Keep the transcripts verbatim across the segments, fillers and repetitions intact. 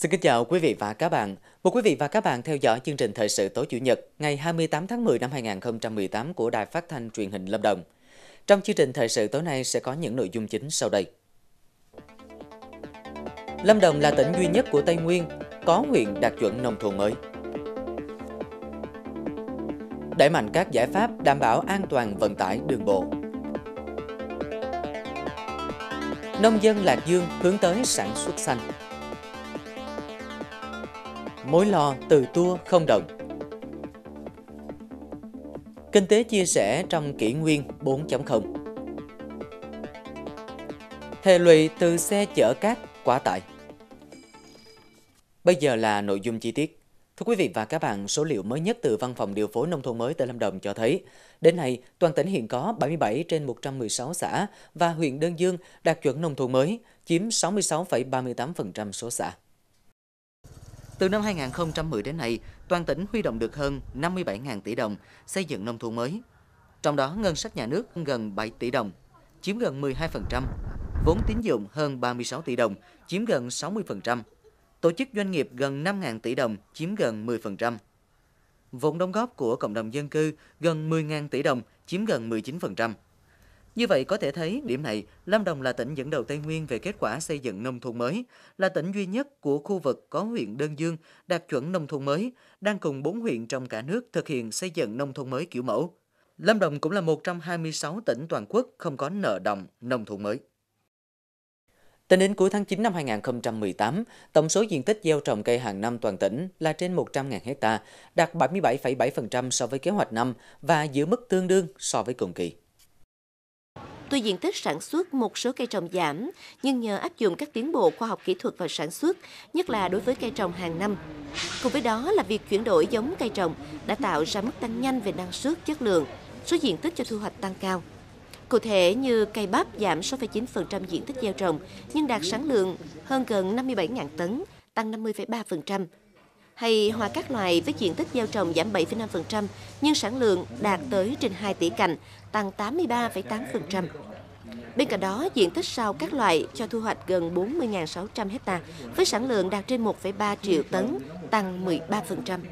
Xin kính chào quý vị và các bạn. Mời quý vị và các bạn theo dõi chương trình thời sự tối Chủ nhật ngày hai mươi tám tháng mười năm hai nghìn không trăm mười tám của Đài Phát thanh Truyền hình Lâm Đồng. Trong chương trình thời sự tối nay sẽ có những nội dung chính sau đây. Lâm Đồng là tỉnh duy nhất của Tây Nguyên có huyện đạt chuẩn nông thôn mới. Đẩy mạnh các giải pháp đảm bảo an toàn vận tải đường bộ. Nông dân Lạc Dương hướng tới sản xuất xanh. Mối lo từ tua không đồng. Kinh tế chia sẻ trong kỷ nguyên bốn chấm không. Hệ lụy từ xe chở cát quá tải. Bây giờ là nội dung chi tiết. Thưa quý vị và các bạn, số liệu mới nhất từ Văn phòng Điều phối Nông thôn mới tỉnh Lâm Đồng cho thấy, đến nay, toàn tỉnh hiện có bảy mươi bảy trên một trăm mười sáu xã và huyện Đơn Dương đạt chuẩn nông thôn mới, chiếm sáu mươi sáu phẩy ba mươi tám phần trăm số xã. Từ năm hai nghìn không trăm mười đến nay, toàn tỉnh huy động được hơn năm mươi bảy nghìn tỷ đồng xây dựng nông thôn mới. Trong đó, ngân sách nhà nước gần bảy tỷ đồng, chiếm gần mười hai phần trăm, vốn tín dụng hơn ba mươi sáu tỷ đồng, chiếm gần sáu mươi phần trăm, tổ chức doanh nghiệp gần năm nghìn tỷ đồng, chiếm gần mười phần trăm. Vốn đóng góp của cộng đồng dân cư gần mười nghìn tỷ đồng, chiếm gần mười chín phần trăm. Như vậy có thể thấy, điểm này, Lâm Đồng là tỉnh dẫn đầu Tây Nguyên về kết quả xây dựng nông thôn mới, là tỉnh duy nhất của khu vực có huyện Đơn Dương đạt chuẩn nông thôn mới, đang cùng bốn huyện trong cả nước thực hiện xây dựng nông thôn mới kiểu mẫu. Lâm Đồng cũng là một trong hai mươi sáu tỉnh toàn quốc không có nợ động nông thôn mới. Tính đến cuối tháng chín năm hai nghìn không trăm mười tám, tổng số diện tích gieo trồng cây hàng năm toàn tỉnh là trên một trăm nghìn ha, đạt bảy mươi bảy phẩy bảy phần trăm so với kế hoạch năm và giữ mức tương đương so với cùng kỳ. Tuy diện tích sản xuất một số cây trồng giảm, nhưng nhờ áp dụng các tiến bộ khoa học kỹ thuật vào sản xuất, nhất là đối với cây trồng hàng năm. Cùng với đó là việc chuyển đổi giống cây trồng đã tạo ra mức tăng nhanh về năng suất, chất lượng, số diện tích cho thu hoạch tăng cao. Cụ thể như cây bắp giảm sáu phẩy chín phần trăm diện tích gieo trồng, nhưng đạt sản lượng hơn gần năm mươi bảy nghìn tấn, tăng năm mươi phẩy ba phần trăm. Hay hoa các loại với diện tích gieo trồng giảm bảy phẩy năm phần trăm, nhưng sản lượng đạt tới trên hai tỷ cành, tăng tám mươi ba phẩy tám phần trăm. Bên cạnh đó, diện tích sao các loại cho thu hoạch gần bốn mươi nghìn sáu trăm ha, với sản lượng đạt trên một phẩy ba triệu tấn, tăng mười ba phần trăm.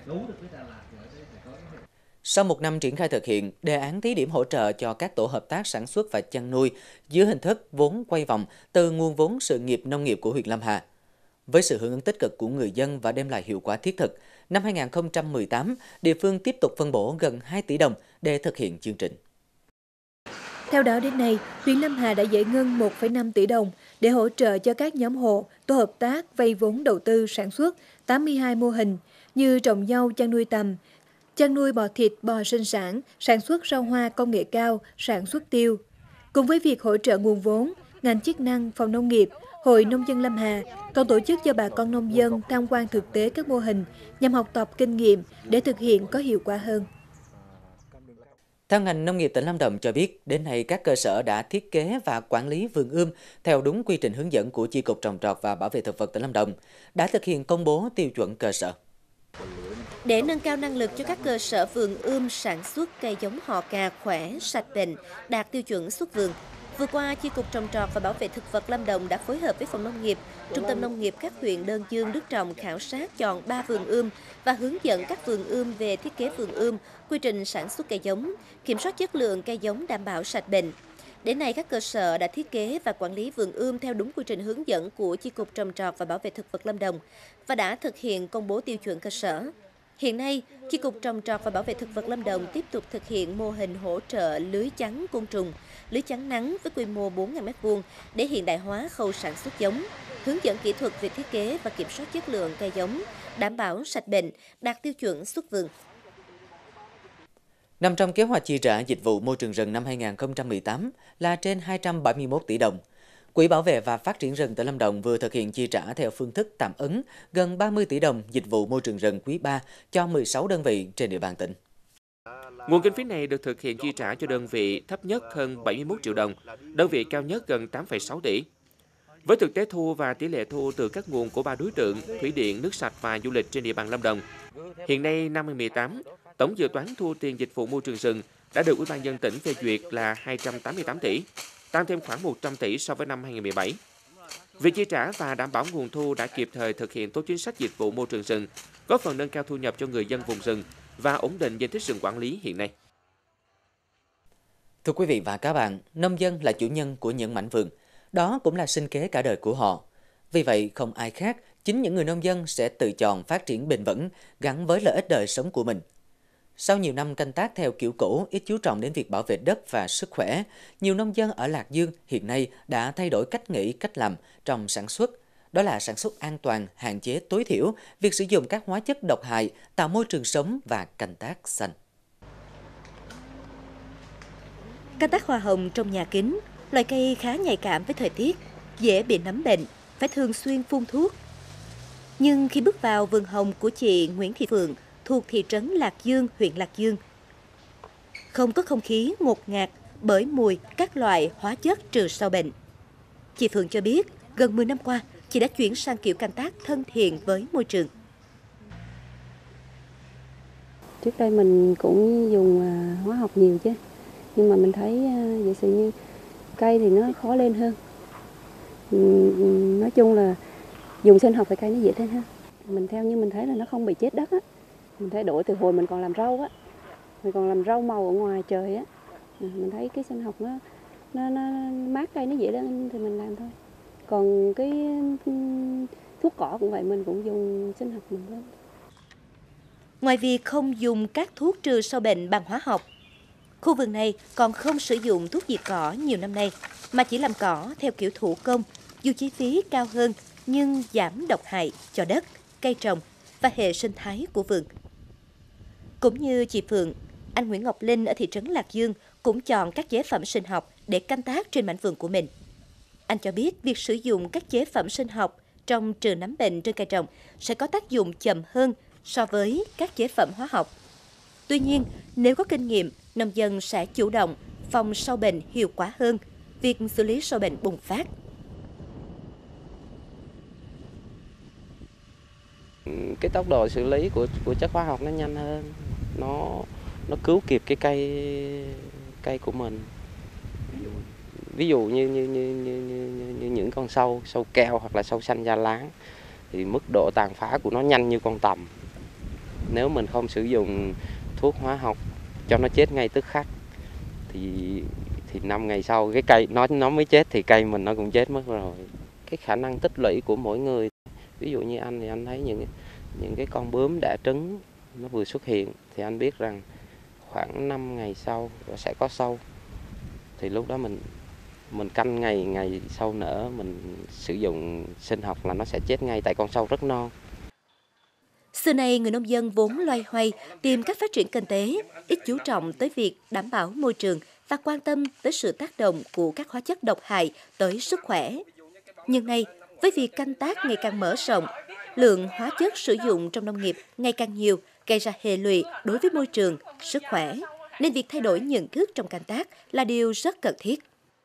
Sau một năm triển khai thực hiện, đề án thí điểm hỗ trợ cho các tổ hợp tác sản xuất và chăn nuôi dưới hình thức vốn quay vòng từ nguồn vốn sự nghiệp nông nghiệp của huyện Lâm Hà. Với sự hưởng ứng tích cực của người dân và đem lại hiệu quả thiết thực, năm hai nghìn không trăm mười tám, địa phương tiếp tục phân bổ gần hai tỷ đồng để thực hiện chương trình. Theo đó đến nay, huyện Lâm Hà đã giải ngân một phẩy năm tỷ đồng để hỗ trợ cho các nhóm hộ, tổ hợp tác vay vốn đầu tư sản xuất tám mươi hai mô hình như trồng dâu, chăn nuôi tầm, chăn nuôi bò thịt, bò sinh sản, sản xuất rau hoa công nghệ cao, sản xuất tiêu. Cùng với việc hỗ trợ nguồn vốn, ngành chức năng, phòng nông nghiệp, Hội Nông dân Lâm Hà còn tổ chức cho bà con nông dân tham quan thực tế các mô hình nhằm học tập kinh nghiệm để thực hiện có hiệu quả hơn. Theo ngành nông nghiệp tỉnh Lâm Đồng cho biết, đến nay các cơ sở đã thiết kế và quản lý vườn ươm theo đúng quy trình hướng dẫn của Chi cục Trồng trọt và Bảo vệ thực vật tỉnh Lâm Đồng, đã thực hiện công bố tiêu chuẩn cơ sở. Để nâng cao năng lực cho các cơ sở vườn ươm sản xuất cây giống họ cà khỏe, sạch bệnh, đạt tiêu chuẩn xuất vườn, vừa qua, Chi cục Trồng trọt và Bảo vệ thực vật Lâm Đồng đã phối hợp với Phòng Nông nghiệp, Trung tâm Nông nghiệp các huyện Đơn Dương, Đức Trọng khảo sát chọn ba vườn ươm và hướng dẫn các vườn ươm về thiết kế vườn ươm, quy trình sản xuất cây giống, kiểm soát chất lượng cây giống đảm bảo sạch bệnh. Đến nay, các cơ sở đã thiết kế và quản lý vườn ươm theo đúng quy trình hướng dẫn của Chi cục Trồng trọt và Bảo vệ thực vật Lâm Đồng và đã thực hiện công bố tiêu chuẩn cơ sở. Hiện nay, Chi cục Trồng trọt và Bảo vệ thực vật Lâm Đồng tiếp tục thực hiện mô hình hỗ trợ lưới chắn côn trùng, lưới chắn nắng với quy mô bốn nghìn mét vuông để hiện đại hóa khâu sản xuất giống, hướng dẫn kỹ thuật về thiết kế và kiểm soát chất lượng cây giống, đảm bảo sạch bệnh, đạt tiêu chuẩn xuất vườn. Nằm trong kế hoạch chi trả dịch vụ môi trường rừng năm hai nghìn không trăm mười tám là trên hai trăm bảy mươi mốt tỷ đồng. Quỹ Bảo vệ và Phát triển rừng tỉnh Lâm Đồng vừa thực hiện chi trả theo phương thức tạm ứng gần ba mươi tỷ đồng dịch vụ môi trường rừng quý ba cho mười sáu đơn vị trên địa bàn tỉnh. Nguồn kinh phí này được thực hiện chi trả cho đơn vị thấp nhất hơn bảy mươi mốt triệu đồng, đơn vị cao nhất gần tám phẩy sáu tỷ. Với thực tế thu và tỷ lệ thu từ các nguồn của ba đối tượng thủy điện, nước sạch và du lịch trên địa bàn Lâm Đồng, hiện nay năm hai nghìn không trăm mười tám, tổng dự toán thu tiền dịch vụ môi trường rừng đã được Ủy ban nhân dân tỉnh phê duyệt là hai trăm tám mươi tám tỷ, tăng thêm khoảng một trăm tỷ so với năm hai nghìn không trăm mười bảy. Việc chi trả và đảm bảo nguồn thu đã kịp thời thực hiện tốt chính sách dịch vụ môi trường rừng, góp phần nâng cao thu nhập cho người dân vùng rừng và ổn định diện tích rừng quản lý hiện nay. Thưa quý vị và các bạn, nông dân là chủ nhân của những mảnh vườn, đó cũng là sinh kế cả đời của họ. Vì vậy, không ai khác, chính những người nông dân sẽ tự chọn phát triển bền vững gắn với lợi ích đời sống của mình. Sau nhiều năm canh tác theo kiểu cũ, ít chú trọng đến việc bảo vệ đất và sức khỏe, nhiều nông dân ở Lạc Dương hiện nay đã thay đổi cách nghĩ, cách làm trong sản xuất. Đó là sản xuất an toàn, hạn chế tối thiểu việc sử dụng các hóa chất độc hại, tạo môi trường sống và canh tác xanh. Canh tác hoa hồng trong nhà kính, loài cây khá nhạy cảm với thời tiết, dễ bị nấm bệnh, phải thường xuyên phun thuốc. Nhưng khi bước vào vườn hồng của chị Nguyễn Thị Phượng thuộc thị trấn Lạc Dương, huyện Lạc Dương, không có không khí ngột ngạt bởi mùi các loại hóa chất trừ sâu bệnh. Chị Phượng cho biết, gần mười năm qua, chị đã chuyển sang kiểu canh tác thân thiện với môi trường. Trước đây mình cũng dùng hóa học nhiều chứ, nhưng mà mình thấy giả sử như cây thì nó khó lên hơn. Nói chung là dùng sinh học thì cây nó dễ lên hơn. Mình theo như mình thấy là nó không bị chết đất á. Mình thay đổi từ hồi mình còn làm rau á, mình còn làm rau màu ở ngoài trời á, mình thấy cái sinh học nó nó, nó mát cây nó dễ lên thì mình làm thôi. Còn cái thuốc cỏ cũng vậy, mình cũng dùng sinh học mình lên. Ngoài việc không dùng các thuốc trừ sâu bệnh bằng hóa học, khu vườn này còn không sử dụng thuốc diệt cỏ nhiều năm nay, mà chỉ làm cỏ theo kiểu thủ công, dù chi phí cao hơn nhưng giảm độc hại cho đất, cây trồng và hệ sinh thái của vườn. Cũng như chị Phượng, anh Nguyễn Ngọc Linh ở thị trấn Lạc Dương cũng chọn các chế phẩm sinh học để canh tác trên mảnh vườn của mình. Anh cho biết việc sử dụng các chế phẩm sinh học trong trừ nấm bệnh trên cây trồng sẽ có tác dụng chậm hơn so với các chế phẩm hóa học. Tuy nhiên, nếu có kinh nghiệm, nông dân sẽ chủ động phòng sâu bệnh hiệu quả hơn việc xử lý sâu bệnh bùng phát. Cái tốc độ xử lý của của chất hóa học nó nhanh hơn, nó nó cứu kịp cái cây cây của mình. Ví dụ như như như như, như, như những con sâu, sâu keo hoặc là sâu xanh da láng thì mức độ tàn phá của nó nhanh như con tầm. Nếu mình không sử dụng thuốc hóa học cho nó chết ngay tức khắc thì thì năm ngày sau cái cây nó nó mới chết thì cây mình nó cũng chết mất rồi. Cái khả năng tích lũy của mỗi người, ví dụ như anh thì anh thấy những những cái con bướm đẻ trứng nó vừa xuất hiện thì anh biết rằng khoảng năm ngày sau nó sẽ có sâu. Thì lúc đó mình mình canh ngày ngày sâu nở, mình sử dụng sinh học là nó sẽ chết ngay tại con sâu rất non. Xưa nay, người nông dân vốn loay hoay tìm cách phát triển kinh tế, ít chú trọng tới việc đảm bảo môi trường và quan tâm tới sự tác động của các hóa chất độc hại tới sức khỏe. Nhưng nay, với việc canh tác ngày càng mở rộng, lượng hóa chất sử dụng trong nông nghiệp ngày càng nhiều, gây ra hệ lụy đối với môi trường, sức khỏe, nên việc thay đổi nhận thức trong canh tác là điều rất cần thiết.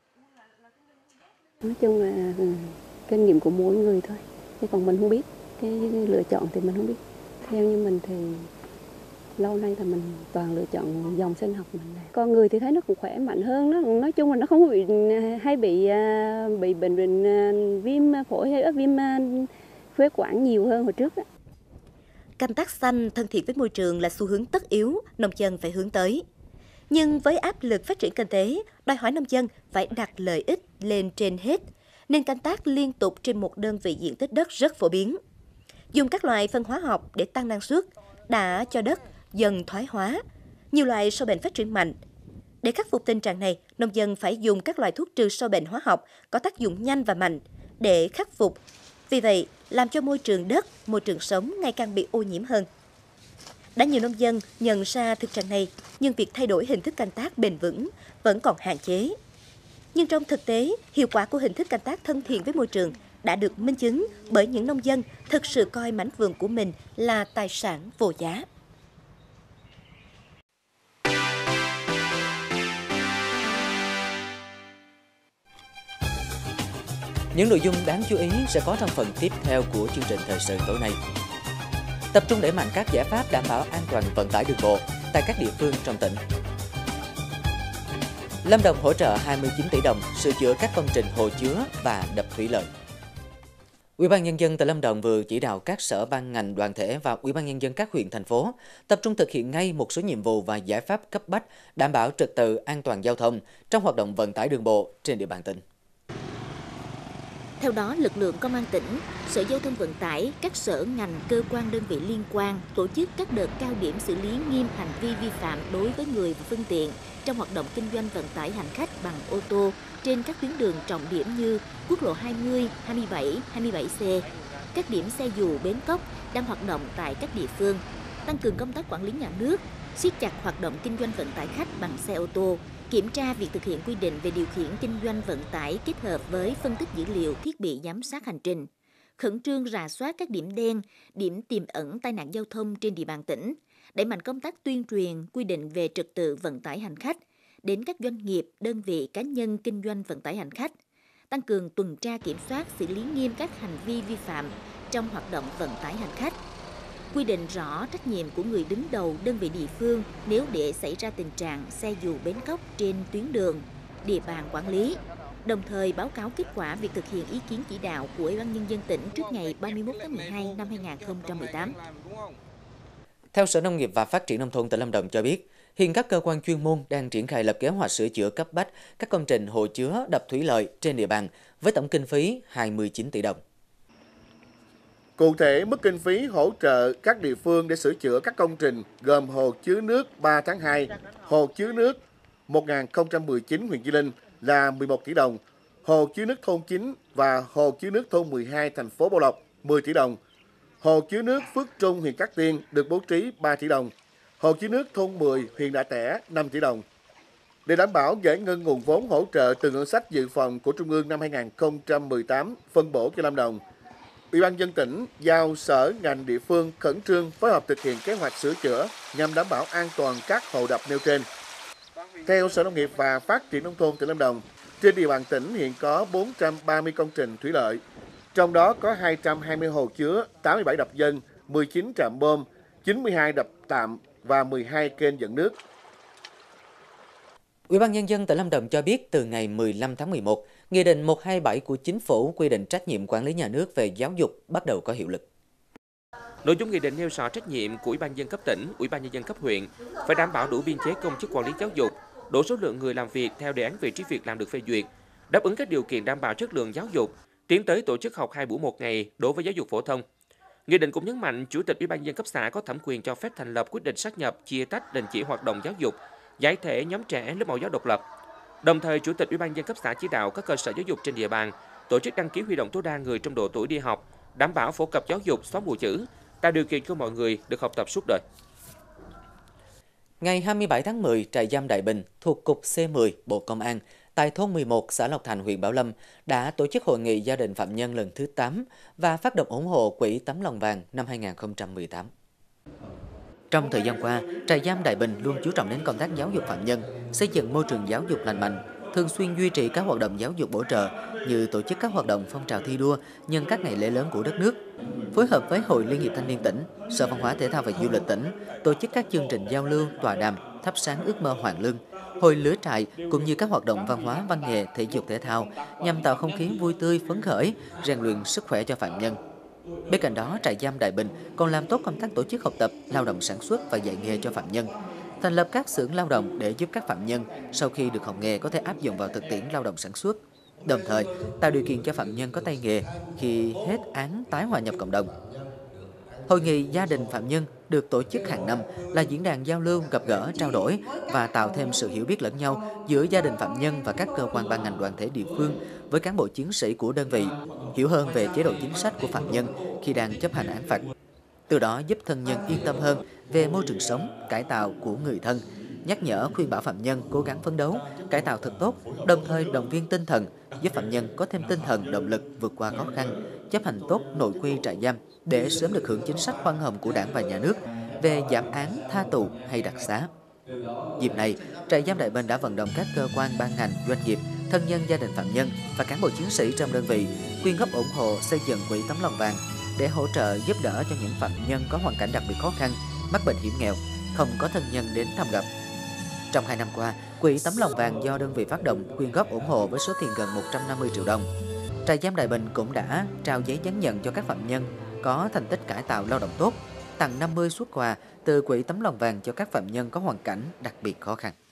Nói chung là kinh nghiệm của mỗi người thôi, chứ còn mình không biết, cái lựa chọn thì mình không biết. Theo như mình thì lâu nay thì mình toàn lựa chọn dòng sinh học mình này. Con người thì thấy nó cũng khỏe mạnh hơn, nó nói chung là nó không bị hay bị bị bệnh bệnh viêm phổi hay viêm phế quản nhiều hơn hồi trước đó. Canh tác xanh thân thiện với môi trường là xu hướng tất yếu nông dân phải hướng tới. Nhưng với áp lực phát triển kinh tế, đòi hỏi nông dân phải đặt lợi ích lên trên hết, nên canh tác liên tục trên một đơn vị diện tích đất rất phổ biến. Dùng các loại phân hóa học để tăng năng suất đã cho đất dần thoái hóa, nhiều loại sâu bệnh phát triển mạnh. Để khắc phục tình trạng này, nông dân phải dùng các loại thuốc trừ sâu bệnh hóa học có tác dụng nhanh và mạnh để khắc phục. Vì vậy, làm cho môi trường đất, môi trường sống ngày càng bị ô nhiễm hơn. Đã nhiều nông dân nhận ra thực trạng này, nhưng việc thay đổi hình thức canh tác bền vững vẫn còn hạn chế. Nhưng trong thực tế, hiệu quả của hình thức canh tác thân thiện với môi trường đã được minh chứng bởi những nông dân thực sự coi mảnh vườn của mình là tài sản vô giá. Những nội dung đáng chú ý sẽ có trong phần tiếp theo của chương trình thời sự tối nay. Tập trung đẩy mạnh các giải pháp đảm bảo an toàn vận tải đường bộ tại các địa phương trong tỉnh. Lâm Đồng hỗ trợ hai mươi chín tỷ đồng sửa chữa các công trình hồ chứa và đập thủy lợi. Ủy ban Nhân dân tỉnh Lâm Đồng vừa chỉ đạo các sở ban ngành đoàn thể và Ủy ban Nhân dân các huyện, thành phố tập trung thực hiện ngay một số nhiệm vụ và giải pháp cấp bách đảm bảo trật tự an toàn giao thông trong hoạt động vận tải đường bộ trên địa bàn tỉnh. Theo đó, lực lượng Công an tỉnh, Sở Giao thông Vận tải, các sở ngành, cơ quan đơn vị liên quan tổ chức các đợt cao điểm xử lý nghiêm hành vi vi phạm đối với người và phương tiện trong hoạt động kinh doanh vận tải hành khách bằng ô tô trên các tuyến đường trọng điểm như quốc lộ hai mươi, hai mươi bảy, hai mươi bảy C, các điểm xe dù bến cóc đang hoạt động tại các địa phương, tăng cường công tác quản lý nhà nước, siết chặt hoạt động kinh doanh vận tải khách bằng xe ô tô, kiểm tra việc thực hiện quy định về điều khiển kinh doanh vận tải kết hợp với phân tích dữ liệu thiết bị giám sát hành trình, khẩn trương rà soát các điểm đen, điểm tiềm ẩn tai nạn giao thông trên địa bàn tỉnh, đẩy mạnh công tác tuyên truyền quy định về trật tự vận tải hành khách đến các doanh nghiệp, đơn vị cá nhân kinh doanh vận tải hành khách, tăng cường tuần tra kiểm soát, xử lý nghiêm các hành vi vi phạm trong hoạt động vận tải hành khách, quy định rõ trách nhiệm của người đứng đầu đơn vị địa phương nếu để xảy ra tình trạng xe dù bến cóc trên tuyến đường, địa bàn quản lý, đồng thời báo cáo kết quả việc thực hiện ý kiến chỉ đạo của Ủy ban Nhân dân tỉnh trước ngày ba mươi mốt tháng mười hai năm hai nghìn không trăm mười tám. Theo Sở Nông nghiệp và Phát triển Nông thôn tỉnh Lâm Đồng cho biết, hiện các cơ quan chuyên môn đang triển khai lập kế hoạch sửa chữa cấp bách các công trình hồ chứa, đập thủy lợi trên địa bàn với tổng kinh phí hai mươi chín tỷ đồng. Cụ thể, mức kinh phí hỗ trợ các địa phương để sửa chữa các công trình gồm hồ chứa nước ba tháng hai, hồ chứa nước một nghìn không trăm mười chín huyện Di Linh là mười một tỷ đồng, hồ chứa nước thôn chín và hồ chứa nước thôn mười hai thành phố Bảo Lộc mười tỷ đồng, hồ chứa nước Phước Trung huyện Cát Tiên được bố trí ba tỷ đồng, hồ chứa nước thôn mười huyện Đạ Tẻ năm tỷ đồng. Để đảm bảo giải ngân nguồn vốn hỗ trợ từ ngân sách dự phòng của Trung ương năm hai nghìn không trăm mười tám phân bổ cho Lâm Đồng, Ủy ban nhân dân tỉnh giao sở ngành địa phương khẩn trương phối hợp thực hiện kế hoạch sửa chữa nhằm đảm bảo an toàn các hồ đập nêu trên. Theo Sở Nông nghiệp và Phát triển Nông thôn tỉnh Lâm Đồng, trên địa bàn tỉnh hiện có bốn trăm ba mươi công trình thủy lợi, trong đó có hai trăm hai mươi hồ chứa, tám mươi bảy đập dâng, mười chín trạm bơm, chín mươi hai đập tạm và mười hai kênh dẫn nước. Ủy ban Nhân dân tỉnh Lâm Đồng cho biết từ ngày mười lăm tháng mười một, Nghị định một trăm hai mươi bảy của Chính phủ quy định trách nhiệm quản lý nhà nước về giáo dục bắt đầu có hiệu lực. Nội dung nghị định nêu rõ trách nhiệm của Ủy ban nhân dân cấp tỉnh, Ủy ban nhân dân cấp huyện phải đảm bảo đủ biên chế công chức quản lý giáo dục, đủ số lượng người làm việc theo đề án vị trí việc làm được phê duyệt, đáp ứng các điều kiện đảm bảo chất lượng giáo dục, tiến tới tổ chức học hai buổi một ngày đối với giáo dục phổ thông. Nghị định cũng nhấn mạnh Chủ tịch Ủy ban nhân dân cấp xã có thẩm quyền cho phép thành lập quyết định sát nhập, chia tách, đình chỉ hoạt động giáo dục, giải thể nhóm trẻ lớp mẫu giáo độc lập. Đồng thời, Chủ tịch Ủy ban nhân dân cấp xã chỉ đạo các cơ sở giáo dục trên địa bàn tổ chức đăng ký huy động tối đa người trong độ tuổi đi học, đảm bảo phổ cập giáo dục, xóa mù chữ, tạo điều kiện cho mọi người được học tập suốt đời. Ngày hai mươi bảy tháng mười, trại giam Đại Bình thuộc Cục C mười Bộ Công an tại thôn mười một, xã Lộc Thành, huyện Bảo Lâm đã tổ chức hội nghị gia đình phạm nhân lần thứ tám và phát động ủng hộ quỹ Tấm lòng vàng năm hai nghìn không trăm mười tám. Trong thời gian qua, trại giam Đại Bình luôn chú trọng đến công tác giáo dục phạm nhân, xây dựng môi trường giáo dục lành mạnh, thường xuyên duy trì các hoạt động giáo dục bổ trợ như tổ chức các hoạt động phong trào thi đua nhân các ngày lễ lớn của đất nước, phối hợp với Hội Liên hiệp Thanh niên tỉnh, Sở Văn hóa Thể thao và Du lịch tỉnh tổ chức các chương trình giao lưu, tọa đàm, thắp sáng ước mơ hoàn lương, hội lửa trại cũng như các hoạt động văn hóa, văn nghệ, thể dục thể thao nhằm tạo không khí vui tươi, phấn khởi, rèn luyện sức khỏe cho phạm nhân. Bên cạnh đó, trại giam Đại Bình còn làm tốt công tác tổ chức học tập, lao động sản xuất và dạy nghề cho phạm nhân, thành lập các xưởng lao động để giúp các phạm nhân sau khi được học nghề có thể áp dụng vào thực tiễn lao động sản xuất, đồng thời tạo điều kiện cho phạm nhân có tay nghề khi hết án tái hòa nhập cộng đồng. Hội nghị gia đình phạm nhân được tổ chức hàng năm là diễn đàn giao lưu, gặp gỡ, trao đổi và tạo thêm sự hiểu biết lẫn nhau giữa gia đình phạm nhân và các cơ quan ban ngành đoàn thể địa phương với cán bộ chiến sĩ của đơn vị, hiểu hơn về chế độ chính sách của phạm nhân khi đang chấp hành án phạt. Từ đó giúp thân nhân yên tâm hơn về môi trường sống, cải tạo của người thân, nhắc nhở khuyên bảo phạm nhân cố gắng phấn đấu, cải tạo thật tốt, đồng thời động viên tinh thần, giúp phạm nhân có thêm tinh thần, động lực vượt qua khó khăn, chấp hành tốt nội quy trại giam để sớm được hưởng chính sách khoan hồng của Đảng và Nhà nước về giảm án, tha tù hay đặc xá. Dịp này, trại giam Đại Bình đã vận động các cơ quan ban ngành, doanh nghiệp, thân nhân gia đình phạm nhân và cán bộ chiến sĩ trong đơn vị quyên góp ủng hộ xây dựng quỹ Tấm lòng vàng để hỗ trợ giúp đỡ cho những phạm nhân có hoàn cảnh đặc biệt khó khăn, mắc bệnh hiểm nghèo, không có thân nhân đến thăm gặp. Trong hai năm qua, quỹ Tấm lòng vàng do đơn vị phát động quyên góp ủng hộ với số tiền gần một trăm năm mươi triệu đồng. Trại giam Đại Bình cũng đã trao giấy chứng nhận cho các phạm nhân có thành tích cải tạo lao động tốt, tặng năm mươi suất quà từ Quỹ Tấm Lòng Vàng cho các phạm nhân có hoàn cảnh đặc biệt khó khăn.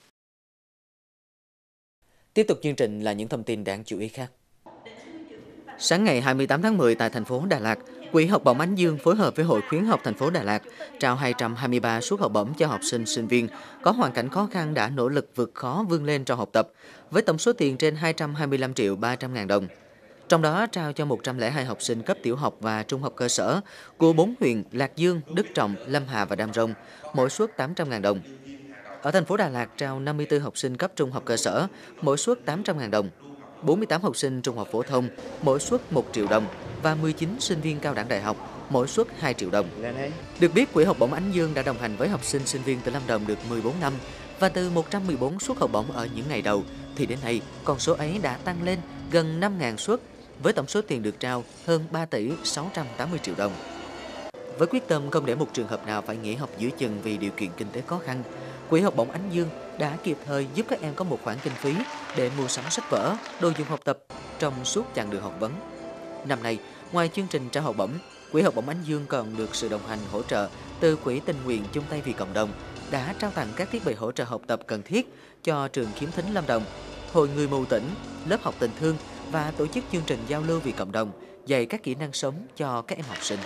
Tiếp tục chương trình là những thông tin đáng chú ý khác. Sáng ngày hai mươi tám tháng mười tại thành phố Đà Lạt, Quỹ Học bổng Ánh Dương phối hợp với Hội Khuyến học thành phố Đà Lạt trao hai trăm hai mươi ba suất học bổng cho học sinh, sinh viên có hoàn cảnh khó khăn đã nỗ lực vượt khó vươn lên trong học tập, với tổng số tiền trên hai trăm hai mươi lăm triệu ba trăm ngàn đồng. Trong đó trao cho một trăm lẻ hai học sinh cấp tiểu học và trung học cơ sở của bốn huyện Lạc Dương, Đức Trọng, Lâm Hà và Đam Rông, mỗi suất tám trăm ngàn đồng. Ở thành phố Đà Lạt trao năm mươi tư học sinh cấp trung học cơ sở, mỗi suất tám trăm ngàn đồng. bốn mươi tám học sinh trung học phổ thông, mỗi suất một triệu đồng và mười chín sinh viên cao đẳng đại học, mỗi suất hai triệu đồng. Được biết, Quỹ học bổng Ánh Dương đã đồng hành với học sinh sinh viên từ Lâm Đồng được mười bốn năm và từ một trăm mười bốn suất học bổng ở những ngày đầu thì đến nay con số ấy đã tăng lên gần năm nghìn suất với tổng số tiền được trao hơn ba tỷ sáu trăm tám mươi triệu đồng. Với quyết tâm không để một trường hợp nào phải nghỉ học giữa chừng vì điều kiện kinh tế khó khăn, Quỹ học bổng Ánh Dương đã kịp thời giúp các em có một khoản kinh phí để mua sắm sách vở, đồ dùng học tập trong suốt chặng đường học vấn. Năm nay, ngoài chương trình trao học bổng, Quỹ học bổng Ánh Dương còn được sự đồng hành hỗ trợ từ Quỹ Tình nguyện chung tay vì cộng đồng đã trao tặng các thiết bị hỗ trợ học tập cần thiết cho trường Khiếm Thính Lâm Đồng, Hội Người mù tỉnh, lớp học tình thương và tổ chức chương trình giao lưu vì cộng đồng, dạy các kỹ năng sống cho các em học sinh.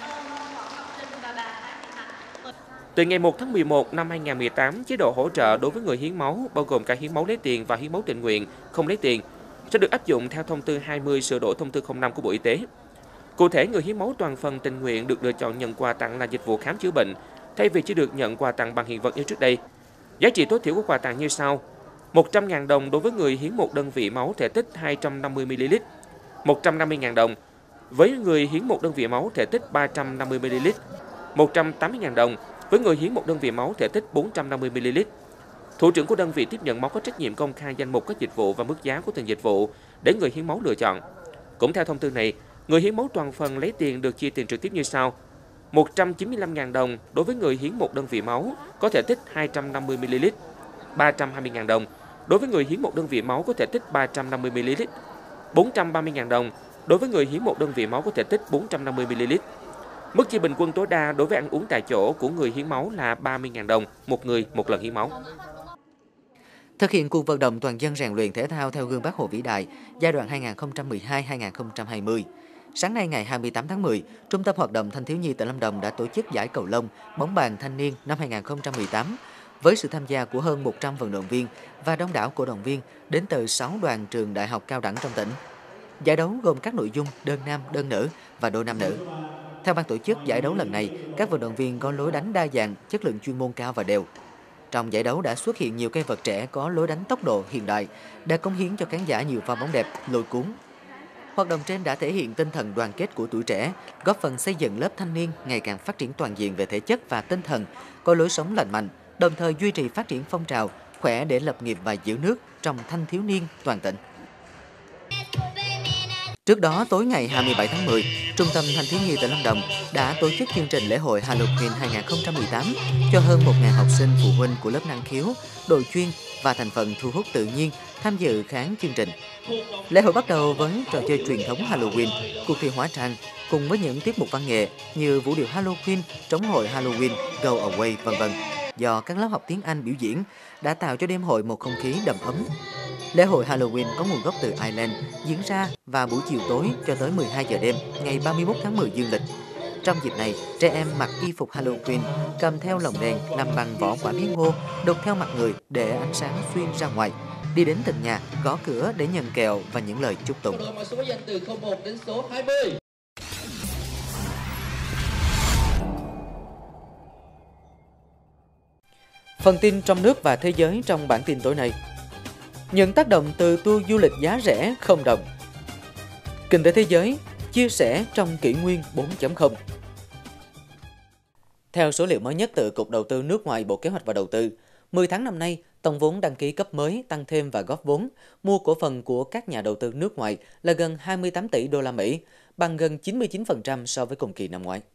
Từ ngày một tháng mười một năm hai nghìn không trăm mười tám, chế độ hỗ trợ đối với người hiến máu, bao gồm cả hiến máu lấy tiền và hiến máu tình nguyện, không lấy tiền, sẽ được áp dụng theo thông tư hai mươi sửa đổi thông tư không năm của Bộ Y tế. Cụ thể, người hiến máu toàn phần tình nguyện được lựa chọn nhận quà tặng là dịch vụ khám chữa bệnh, thay vì chỉ được nhận quà tặng bằng hiện vật như trước đây. Giá trị tối thiểu của quà tặng như sau: một trăm nghìn đồng đối với người hiến một đơn vị máu thể tích hai trăm năm mươi mi li lít, một trăm năm mươi nghìn đồng với người hiến một đơn vị máu thể tích ba trăm năm mươi mi li lít, một trăm tám mươi nghìn đồng với người hiến một đơn vị máu thể tích bốn trăm năm mươi mi li lít. Thủ trưởng của đơn vị tiếp nhận máu có trách nhiệm công khai danh mục các dịch vụ và mức giá của từng dịch vụ để người hiến máu lựa chọn. Cũng theo thông tư này, người hiến máu toàn phần lấy tiền được chia tiền trực tiếp như sau: một trăm chín mươi lăm nghìn đồng đối với người hiến một đơn vị máu có thể tích hai trăm năm mươi mi li lít, ba trăm hai mươi nghìn đồng đối với người hiến một đơn vị máu có thể tích ba trăm năm mươi mi li lít, bốn trăm ba mươi nghìn đồng đối với người hiến một đơn vị máu có thể tích bốn trăm năm mươi mi li lít. Mức chi bình quân tối đa đối với ăn uống tại chỗ của người hiến máu là ba mươi nghìn đồng một người một lần hiến máu. Thực hiện cuộc vận động toàn dân rèn luyện thể thao theo gương Bác Hồ vĩ đại giai đoạn hai nghìn không trăm mười hai đến hai nghìn không trăm hai mươi. Sáng nay ngày hai mươi tám tháng mười, Trung tâm Hoạt động Thanh thiếu nhi tỉnh Lâm Đồng đã tổ chức giải cầu lông bóng bàn thanh niên năm hai nghìn không trăm mười tám với sự tham gia của hơn một trăm vận động viên và đông đảo cổ động viên đến từ sáu đoàn trường đại học cao đẳng trong tỉnh. Giải đấu gồm các nội dung đơn nam, đơn nữ và đôi nam nữ. Theo ban tổ chức giải đấu lần này, các vận động viên có lối đánh đa dạng, chất lượng chuyên môn cao và đều. Trong giải đấu đã xuất hiện nhiều cây vật trẻ có lối đánh tốc độ hiện đại, đã cống hiến cho khán giả nhiều pha bóng đẹp, lôi cuốn. Hoạt động trên đã thể hiện tinh thần đoàn kết của tuổi trẻ, góp phần xây dựng lớp thanh niên ngày càng phát triển toàn diện về thể chất và tinh thần, có lối sống lành mạnh, đồng thời duy trì phát triển phong trào khỏe để lập nghiệp và giữ nước trong thanh thiếu niên toàn tỉnh. Trước đó, tối ngày hai mươi bảy tháng mười, Trung tâm Thanh thiếu nhi tỉnh Lâm Đồng đã tổ chức chương trình lễ hội Halloween hai nghìn không trăm mười tám cho hơn một nghìn học sinh phụ huynh của lớp năng khiếu, đội chuyên và thành phần thu hút tự nhiên tham dự khán chương trình. Lễ hội bắt đầu với trò chơi truyền thống Halloween, cuộc thi hóa trang cùng với những tiết mục văn nghệ như vũ điệu Halloween, trống hội Halloween, Go Away, vân vân do các lớp học tiếng Anh biểu diễn đã tạo cho đêm hội một không khí đầm ấm. Lễ hội Halloween có nguồn gốc từ Ireland, diễn ra vào buổi chiều tối cho tới mười hai giờ đêm ngày ba mươi mốt tháng mười dương lịch. Trong dịp này, trẻ em mặc y phục Halloween, cầm theo lồng đèn làm bằng vỏ quả bí ngô, đục theo mặt người để ánh sáng xuyên ra ngoài, đi đến từng nhà, gõ cửa để nhận kẹo và những lời chúc tụng. Phần tin trong nước và thế giới trong bản tin tối nay. Những tác động từ tour du lịch giá rẻ không đồng. Kinh tế thế giới, chia sẻ trong kỷ nguyên bốn chấm không. Theo số liệu mới nhất từ Cục Đầu tư nước ngoài Bộ Kế hoạch và Đầu tư, mười tháng năm nay, tổng vốn đăng ký cấp mới, tăng thêm và góp vốn, mua cổ phần của các nhà đầu tư nước ngoài là gần hai mươi tám tỷ đô la Mỹ, bằng gần chín mươi chín phần trăm so với cùng kỳ năm ngoái.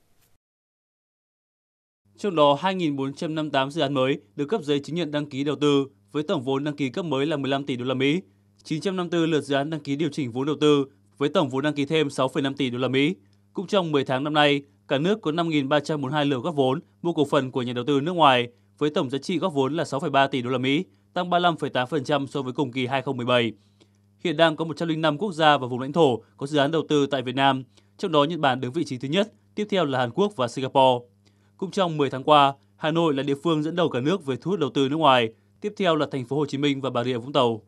Trong đó, hai nghìn bốn trăm năm mươi tám dự án mới được cấp giấy chứng nhận đăng ký đầu tư với tổng vốn đăng ký cấp mới là mười lăm tỷ đô la Mỹ, chín trăm năm mươi tư lượt dự án đăng ký điều chỉnh vốn đầu tư với tổng vốn đăng ký thêm sáu phẩy năm tỷ đô la Mỹ. Cũng trong mười tháng năm nay, cả nước có năm nghìn ba trăm bốn mươi hai lượt góp vốn mua cổ phần của nhà đầu tư nước ngoài với tổng giá trị góp vốn là sáu phẩy ba tỷ đô la Mỹ, tăng ba mươi lăm phẩy tám phần trăm so với cùng kỳ hai nghìn không trăm mười bảy. Hiện đang có một trăm lẻ năm quốc gia và vùng lãnh thổ có dự án đầu tư tại Việt Nam, trong đó Nhật Bản đứng vị trí thứ nhất, tiếp theo là Hàn Quốc và Singapore. Cũng trong mười tháng qua, Hà Nội là địa phương dẫn đầu cả nước về thu hút đầu tư nước ngoài, tiếp theo là thành phố Hồ Chí Minh và Bà Rịa Vũng Tàu.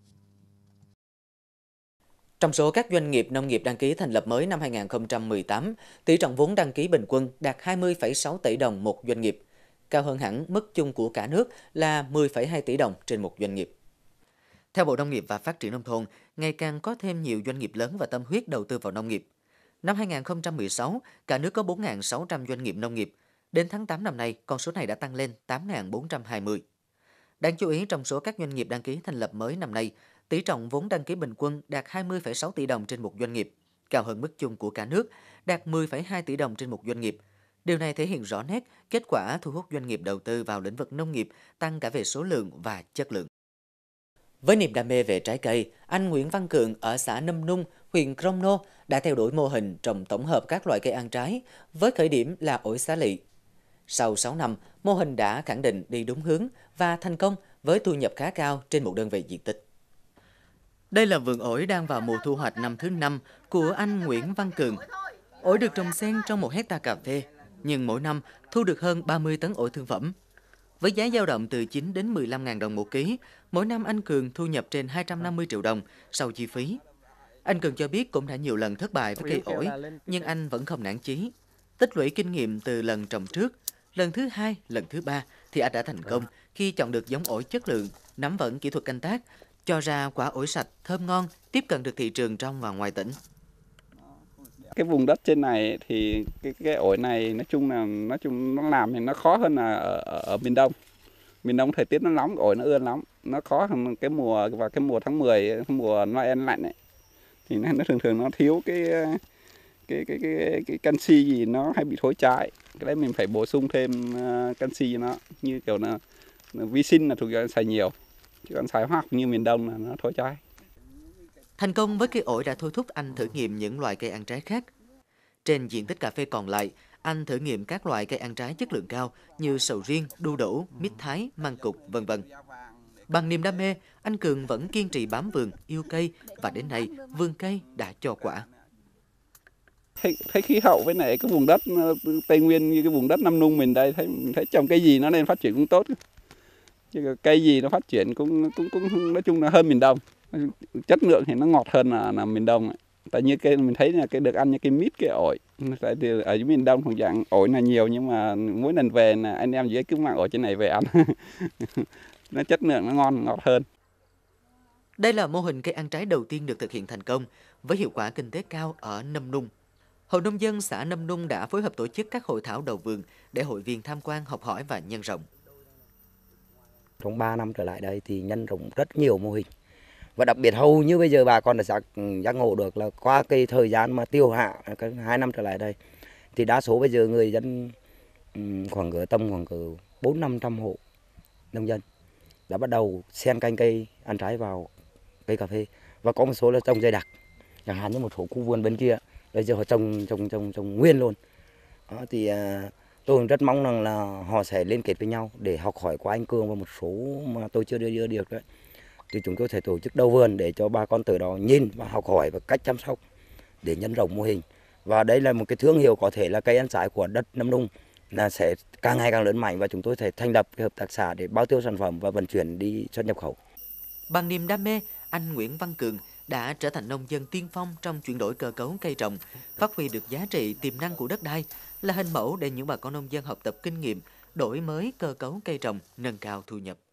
Trong số các doanh nghiệp nông nghiệp đăng ký thành lập mới năm hai nghìn không trăm mười tám, tỷ trọng vốn đăng ký bình quân đạt hai mươi phẩy sáu tỷ đồng một doanh nghiệp, cao hơn hẳn mức chung của cả nước là mười phẩy hai tỷ đồng trên một doanh nghiệp. Theo Bộ Nông nghiệp và Phát triển Nông thôn, ngày càng có thêm nhiều doanh nghiệp lớn và tâm huyết đầu tư vào nông nghiệp. Năm hai nghìn không trăm mười sáu, cả nước có bốn nghìn sáu trăm doanh nghiệp nông nghiệp. Đến tháng tám năm nay, con số này đã tăng lên tám nghìn bốn trăm hai mươi. Đáng chú ý, trong số các doanh nghiệp đăng ký thành lập mới năm nay, tỷ trọng vốn đăng ký bình quân đạt hai mươi phẩy sáu tỷ đồng trên một doanh nghiệp, cao hơn mức chung của cả nước, đạt mười phẩy hai tỷ đồng trên một doanh nghiệp. Điều này thể hiện rõ nét kết quả thu hút doanh nghiệp đầu tư vào lĩnh vực nông nghiệp tăng cả về số lượng và chất lượng. Với niềm đam mê về trái cây, anh Nguyễn Văn Cường ở xã Nâm Nung, huyện Crono đã theo đuổi mô hình trồng tổng hợp các loại cây ăn trái với khởi điểm là ổi xá lị. Sau sáu năm, mô hình đã khẳng định đi đúng hướng và thành công với thu nhập khá cao trên một đơn vị diện tích. Đây là vườn ổi đang vào mùa thu hoạch năm thứ năm của anh Nguyễn Văn Cường. Ổi được trồng xen trong một hecta cà phê, nhưng mỗi năm thu được hơn ba mươi tấn ổi thương phẩm. Với giá dao động từ chín đến mười lăm nghìn đồng một ký, mỗi năm anh Cường thu nhập trên hai trăm năm mươi triệu đồng sau chi phí. Anh Cường cho biết cũng đã nhiều lần thất bại với cây ổi, nhưng anh vẫn không nản chí. Tích lũy kinh nghiệm từ lần trồng trước, lần thứ hai, lần thứ ba thì anh đã thành công khi chọn được giống ổi chất lượng, nắm vững kỹ thuật canh tác, cho ra quả ổi sạch, thơm ngon, tiếp cận được thị trường trong và ngoài tỉnh. Cái vùng đất trên này thì cái, cái ổi này nói chung là nói chung nó làm thì nó khó hơn là ở, ở, ở miền Đông. Miền Đông thời tiết nó nóng, ổi nó ưa lắm, nó khó hơn cái mùa vào cái mùa tháng mười, mùa Noel lạnh ấy. Thì nó, nó thường thường nó thiếu cái cái cái cái cái canxi gì, nó hay bị thối trái. Cái đấy mình phải bổ sung thêm uh, canxi cho nó, như kiểu là, là vi sinh là thuộc dạng xài nhiều, chứ còn xài hóa học như miền Đông là nó thối trái. Thành công với cây ổi đã thôi thúc anh thử nghiệm những loại cây ăn trái khác. Trên diện tích cà phê còn lại, anh thử nghiệm các loại cây ăn trái chất lượng cao như sầu riêng, đu đủ, mít thái, măng cụt, vân vân. Bằng niềm đam mê, anh Cường vẫn kiên trì bám vườn, yêu cây và đến nay vườn cây đã cho quả. Thấy, thấy khí hậu với lại cái vùng đất Tây Nguyên như cái vùng đất Nam Nung mình đây, thấy thấy trồng cây gì nó nên phát triển cũng tốt. Chứ cây gì nó phát triển cũng cũng cũng nói chung là hơn miền Đông. Chất lượng thì nó ngọt hơn là, là miền Đông ấy. Tại như cái mình thấy là cái được ăn như cái mít, cái ổi. Tại thì ở dưới miền Đông thuộc dạng ổi là nhiều, nhưng mà mỗi lần về là anh em dưới cứ mang ổi trên này về ăn. Nó chất lượng nó ngon, ngọt hơn. Đây là mô hình cây ăn trái đầu tiên được thực hiện thành công với hiệu quả kinh tế cao ở Nâm Nung. Hội nông dân xã Nâm Nung đã phối hợp tổ chức các hội thảo đầu vườn để hội viên tham quan, học hỏi và nhân rộng. Trong ba năm trở lại đây thì nhân rộng rất nhiều mô hình. Và đặc biệt hầu như bây giờ bà con đã giác, giác ngộ được là qua cái thời gian mà tiêu hạ hai năm trở lại đây thì đa số bây giờ người dân khoảng cỡ tầm khoảng cỡ bốn năm trăm hộ nông dân đã bắt đầu xen canh cây ăn trái vào cây cà phê, và có một số là trồng dày đặc, chẳng hạn như một số khu vườn bên kia bây giờ họ trồng trồng trồng trồng nguyên luôn. Đó, thì à, tôi rất mong rằng là họ sẽ liên kết với nhau để học hỏi qua anh Cường và một số mà tôi chưa đưa đưa được đấy. Thì chúng tôi sẽ tổ chức đầu vườn để cho bà con từ đó nhìn và học hỏi và cách chăm sóc để nhân rộng mô hình. Và đây là một cái thương hiệu có thể là cây ăn trái của đất Nâm Nung là sẽ càng ngày càng lớn mạnh, và chúng tôi sẽ thành lập cái hợp tác xã để bao tiêu sản phẩm và vận chuyển đi xuất nhập khẩu. Bằng niềm đam mê, anh Nguyễn Văn Cường đã trở thành nông dân tiên phong trong chuyển đổi cơ cấu cây trồng, phát huy được giá trị tiềm năng của đất đai, là hình mẫu để những bà con nông dân học tập kinh nghiệm, đổi mới cơ cấu cây trồng, nâng cao thu nhập.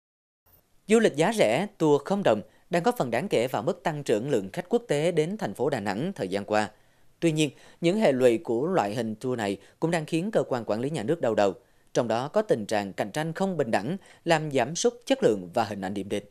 Du lịch giá rẻ, tour không đồng đang góp phần đáng kể vào mức tăng trưởng lượng khách quốc tế đến thành phố Đà Nẵng thời gian qua. Tuy nhiên, những hệ lụy của loại hình tour này cũng đang khiến cơ quan quản lý nhà nước đau đầu, trong đó có tình trạng cạnh tranh không bình đẳng, làm giảm sút chất lượng và hình ảnh điểm đến.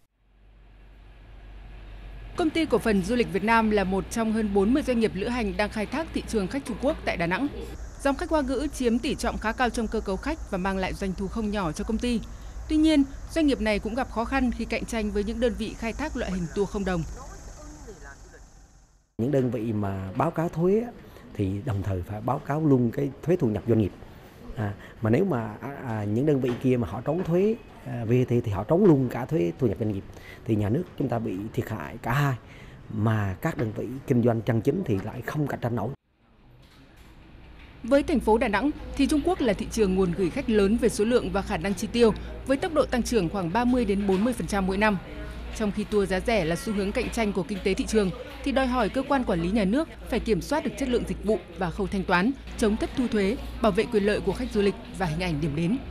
Công ty cổ phần Du lịch Việt Nam là một trong hơn bốn mươi doanh nghiệp lữ hành đang khai thác thị trường khách Trung Quốc tại Đà Nẵng. Dòng khách Hoa ngữ chiếm tỷ trọng khá cao trong cơ cấu khách và mang lại doanh thu không nhỏ cho công ty. Tuy nhiên, doanh nghiệp này cũng gặp khó khăn khi cạnh tranh với những đơn vị khai thác loại hình tour không đồng. Những đơn vị mà báo cáo thuế thì đồng thời phải báo cáo luôn cái thuế thu nhập doanh nghiệp. À, mà nếu mà à, những đơn vị kia mà họ trốn thuế à, vê a tê thì họ trốn luôn cả thuế thu nhập doanh nghiệp, thì nhà nước chúng ta bị thiệt hại cả hai, mà các đơn vị kinh doanh chân chính thì lại không cạnh tranh nổi. Với thành phố Đà Nẵng thì Trung Quốc là thị trường nguồn gửi khách lớn về số lượng và khả năng chi tiêu, với tốc độ tăng trưởng khoảng ba mươi đến bốn mươi phần trăm mỗi năm. Trong khi tour giá rẻ là xu hướng cạnh tranh của kinh tế thị trường, thì đòi hỏi cơ quan quản lý nhà nước phải kiểm soát được chất lượng dịch vụ và khâu thanh toán, chống thất thu thuế, bảo vệ quyền lợi của khách du lịch và hình ảnh điểm đến.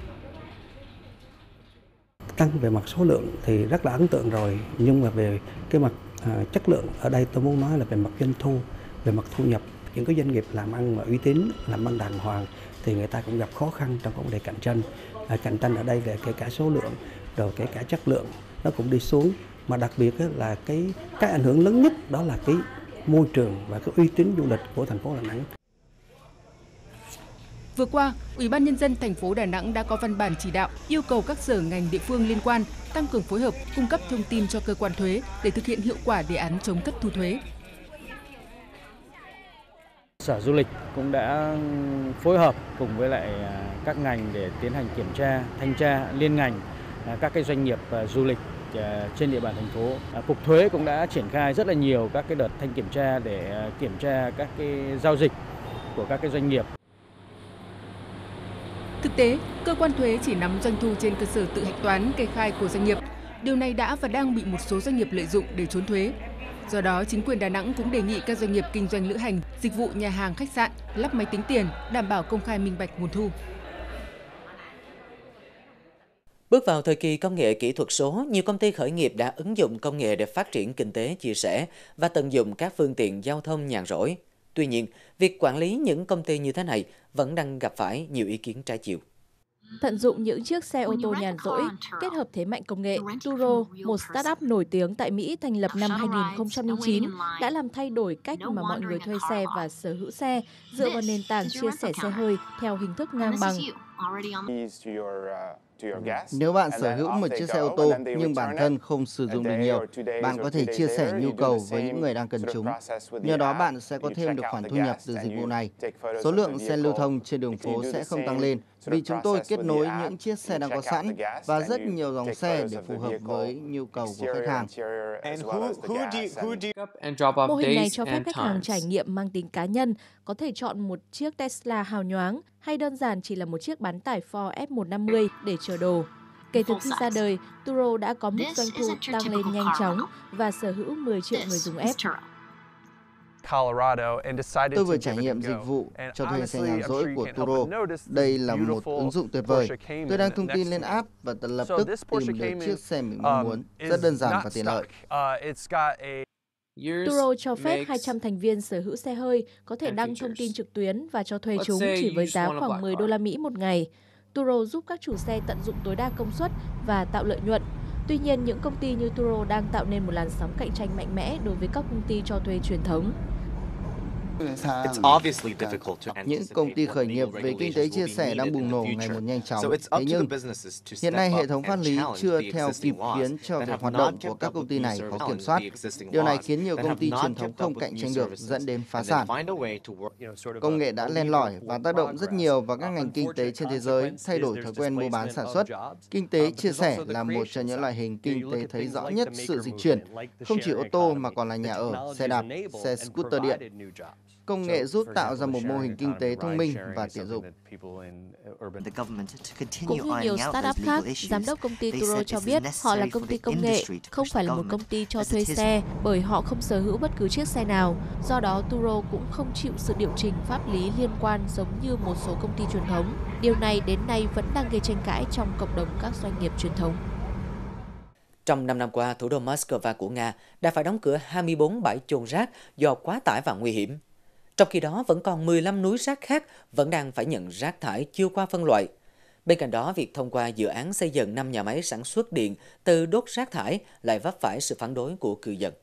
Tăng về mặt số lượng thì rất là ấn tượng rồi, nhưng mà về cái mặt à, chất lượng ở đây tôi muốn nói là về mặt doanh thu, về mặt thu nhập, những cái doanh nghiệp làm ăn mà uy tín, làm ăn đàng hoàng thì người ta cũng gặp khó khăn trong vấn đề cạnh tranh. À, cạnh tranh ở đây về kể cả số lượng, rồi kể cả chất lượng nó cũng đi xuống, mà đặc biệt là cái cái ảnh hưởng lớn nhất đó là cái môi trường và cái uy tín du lịch của thành phố Đà Nẵng. Vừa qua, Ủy ban Nhân dân thành phố Đà Nẵng đã có văn bản chỉ đạo yêu cầu các sở ngành địa phương liên quan tăng cường phối hợp, cung cấp thông tin cho cơ quan thuế để thực hiện hiệu quả đề án chống thất thu thuế. Sở Du lịch cũng đã phối hợp cùng với lại các ngành để tiến hành kiểm tra, thanh tra liên ngành các cái doanh nghiệp du lịch trên địa bàn thành phố. Cục Thuế cũng đã triển khai rất là nhiều các cái đợt thanh kiểm tra để kiểm tra các cái giao dịch của các cái doanh nghiệp. Thực tế, cơ quan thuế chỉ nắm doanh thu trên cơ sở tự hạch toán kê khai của doanh nghiệp. Điều này đã và đang bị một số doanh nghiệp lợi dụng để trốn thuế. Do đó, chính quyền Đà Nẵng cũng đề nghị các doanh nghiệp kinh doanh lữ hành, dịch vụ nhà hàng, khách sạn lắp máy tính tiền, đảm bảo công khai minh bạch nguồn thu. Bước vào thời kỳ công nghệ kỹ thuật số, nhiều công ty khởi nghiệp đã ứng dụng công nghệ để phát triển kinh tế chia sẻ và tận dụng các phương tiện giao thông nhàn rỗi. Tuy nhiên, việc quản lý những công ty như thế này vẫn đang gặp phải nhiều ý kiến trái chiều. Tận dụng những chiếc xe ô tô nhàn rỗi, kết hợp thế mạnh công nghệ, Turo, một startup nổi tiếng tại Mỹ thành lập năm hai nghìn không trăm lẻ chín, đã làm thay đổi cách mà mọi người thuê xe và sở hữu xe dựa vào nền tảng chia sẻ xe hơi theo hình thức ngang bằng. Nếu bạn sở hữu một chiếc xe ô tô nhưng bản thân không sử dụng được nhiều, bạn có thể chia sẻ nhu cầu với những người đang cần chúng. Nhờ đó bạn sẽ có thêm được khoản thu nhập từ dịch vụ này. Số lượng xe lưu thông trên đường phố sẽ không tăng lên vì chúng tôi kết nối những chiếc xe đang có sẵn và rất nhiều dòng xe để phù hợp với nhu cầu của khách hàng. Mô hình này cho phép khách hàng trải nghiệm mang tính cá nhân, có thể chọn một chiếc Tesla hào nhoáng hay đơn giản chỉ là một chiếc bán tải Ford F một trăm năm mươi để chở đồ. Kể từ khi ra đời, Turo đã có mức doanh thu tăng lên nhanh chóng và sở hữu mười triệu người dùng app. Tôi vừa trải nghiệm dịch vụ cho thuê xe nhàn rỗi của Turo. Đây là một ứng dụng tuyệt vời. Tôi đang thông tin lên app và lập tức tìm được chiếc xe mình mong muốn. Rất đơn giản và tiện lợi. Turo cho phép hai trăm thành viên sở hữu xe hơi có thể đăng thông tin trực tuyến và cho thuê chúng chỉ với giá khoảng mười đô la Mỹ một ngày. Turo giúp các chủ xe tận dụng tối đa công suất và tạo lợi nhuận. Tuy nhiên, những công ty như Turo đang tạo nên một làn sóng cạnh tranh mạnh mẽ đối với các công ty cho thuê truyền thống. Những công ty khởi nghiệp về kinh tế chia sẻ đang bùng nổ ngày một nhanh chóng. Thế nhưng, hiện nay hệ thống pháp lý chưa theo kịp khiến cho việc hoạt động của các công ty này khó kiểm soát. Điều này khiến nhiều công ty truyền thống không cạnh tranh được, dẫn đến phá sản. Công nghệ đã len lỏi và tác động rất nhiều vào các ngành kinh tế trên thế giới, thay đổi thói quen mua bán sản xuất. Kinh tế chia sẻ là một trong những loại hình kinh tế thấy rõ nhất sự dịch chuyển, không chỉ ô tô mà còn là nhà ở, xe đạp, xe scooter điện. Công nghệ giúp tạo ra một mô hình kinh tế thông minh và tiện dụng. Cũng như nhiều startup khác, giám đốc công ty Turo cho biết họ là công ty công nghệ, không phải là một công ty cho thuê xe bởi họ không sở hữu bất cứ chiếc xe nào. Do đó, Turo cũng không chịu sự điều chỉnh pháp lý liên quan giống như một số công ty truyền thống. Điều này đến nay vẫn đang gây tranh cãi trong cộng đồng các doanh nghiệp truyền thống. Trong năm năm qua, thủ đô Moscow của Nga đã phải đóng cửa hai mươi bốn bãi chôn rác do quá tải và nguy hiểm. Trong khi đó, vẫn còn mười lăm núi rác khác vẫn đang phải nhận rác thải chưa qua phân loại. Bên cạnh đó, việc thông qua dự án xây dựng năm nhà máy sản xuất điện từ đốt rác thải lại vấp phải sự phản đối của cư dân.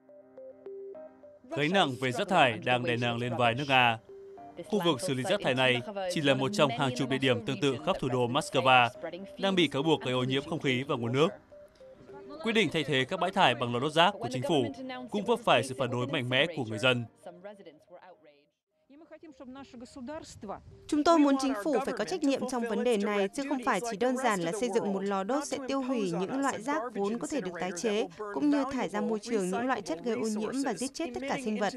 Gánh nặng về rác thải đang đè nặng lên vai nước Nga. Khu vực xử lý rác thải này chỉ là một trong hàng chục địa điểm tương tự khắp thủ đô Moscow đang bị cáo buộc gây ô nhiễm không khí và nguồn nước. Quyết định thay thế các bãi thải bằng lò đốt rác của chính phủ cũng vấp phải sự phản đối mạnh mẽ của người dân. Chúng tôi muốn chính phủ phải có trách nhiệm trong vấn đề này, chứ không phải chỉ đơn giản là xây dựng một lò đốt sẽ tiêu hủy những loại rác vốn có thể được tái chế, cũng như thải ra môi trường những loại chất gây ô nhiễm và giết chết tất cả sinh vật.